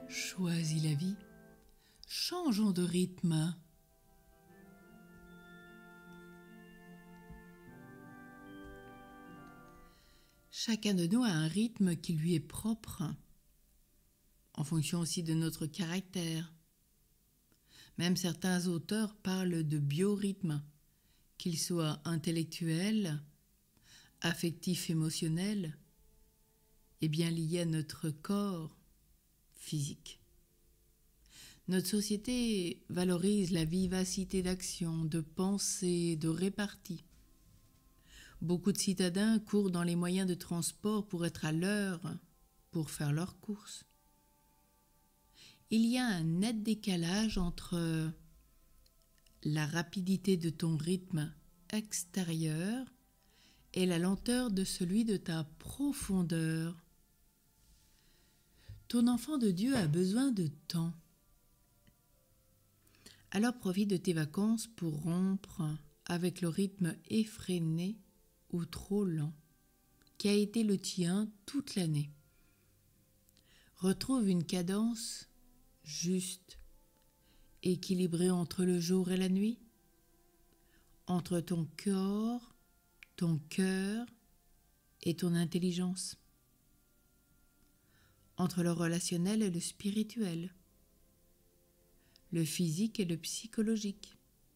Choisis la vie. Changeons de rythme. Chacun de nous a un rythme qui lui est propre, en fonction aussi de notre caractère. Même certains auteurs parlent de biorhythme, qu'il soit intellectuel, affectif, émotionnel, et bien lié à notre corps physique. Notre société valorise la vivacité d'action, de pensée, de répartie. Beaucoup de citadins courent dans les moyens de transport pour être à l'heure, pour faire leurs courses. Il y a un net décalage entre la rapidité de ton rythme extérieur et la lenteur de celui de ta profondeur. Ton enfant de Dieu a besoin de temps. Alors profite de tes vacances pour rompre avec le rythme effréné ou trop lent qui a été le tien toute l'année. Retrouve une cadence juste, équilibrée entre le jour et la nuit, entre ton corps, ton cœur et ton intelligence, entre le relationnel et le spirituel, le physique et le psychologique.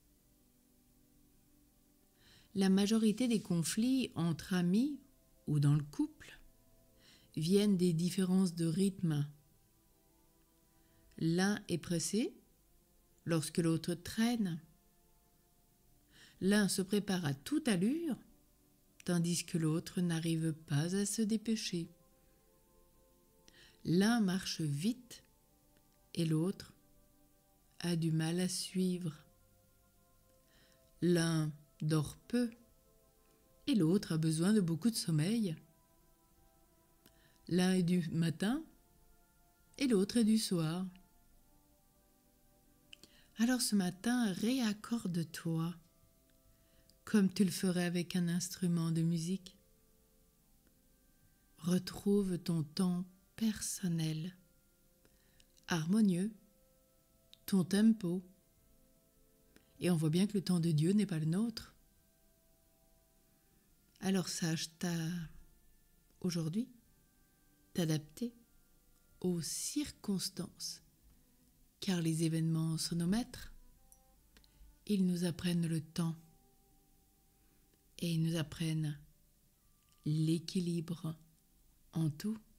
La majorité des conflits entre amis ou dans le couple viennent des différences de rythme. L'un est pressé lorsque l'autre traîne. L'un se prépare à toute allure, tandis que l'autre n'arrive pas à se dépêcher. L'un marche vite et l'autre a du mal à suivre. L'un dort peu et l'autre a besoin de beaucoup de sommeil. L'un est du matin et l'autre est du soir. Alors ce matin, réaccorde-toi comme tu le ferais avec un instrument de musique. Retrouve ton temps personnel, harmonieux, ton tempo. Et on voit bien que le temps de Dieu n'est pas le nôtre. Alors sache aujourd'hui t'adapter aux circonstances, car les événements sont nos maîtres. Ils nous apprennent le temps et ils nous apprennent l'équilibre en tout.